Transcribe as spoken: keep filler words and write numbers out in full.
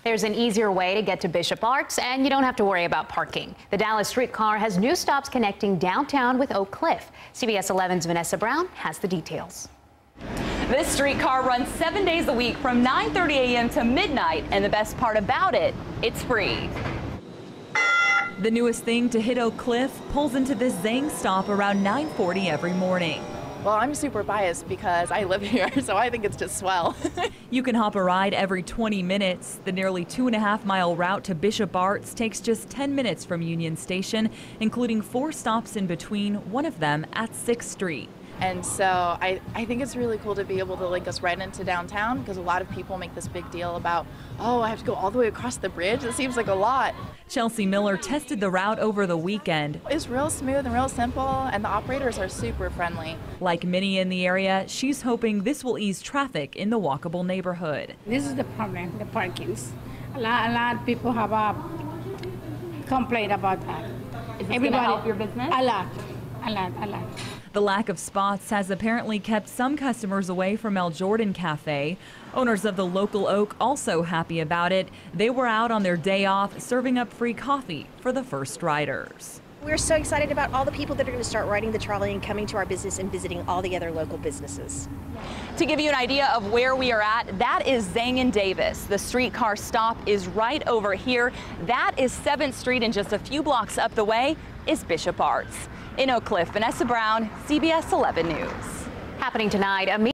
There's an easier way to get to Bishop Arts, and you don't have to worry about parking. The Dallas streetcar has new stops connecting downtown with Oak Cliff. C B S eleven's Vanessa Brown has the details. This streetcar runs seven days a week from nine thirty a m to midnight, and the best part about it, it's free. The newest thing to hit Oak Cliff pulls into this Zang stop around nine forty every morning. Well, I'm super biased because I live here, so I think it's just swell. You can hop a ride every twenty minutes. The nearly two and a half mile route to Bishop Arts takes just ten minutes from Union Station, including four stops in between, one of them at sixth street. And so I, I think it's really cool to be able to link us right into downtown, because a lot of people make this big deal about, oh, I have to go all the way across the bridge. It seems like a lot. Chelsea Miller tested the route over the weekend. It's real smooth and real simple, and the operators are super friendly. Like many in the area, she's hoping this will ease traffic in the walkable neighborhood. This is the problem, the parkings. A lot, a lot of people have a complaint about that. Is this going to help your business? A lot, a lot, a lot. The lack of spots has apparently kept some customers away from El Jordan Cafe. Owners of the local Oak also happy about it. They were out on their day off serving up free coffee for the first riders. We're so excited about all the people that are going to start riding the trolley and coming to our business and visiting all the other local businesses. To give you an idea of where we are at, that is Zang and Davis. The streetcar stop is right over here. That is seventh street, and just a few blocks up the way is Bishop Arts. In Oak Cliff, Vanessa Brown, C B S eleven News. Happening tonight, a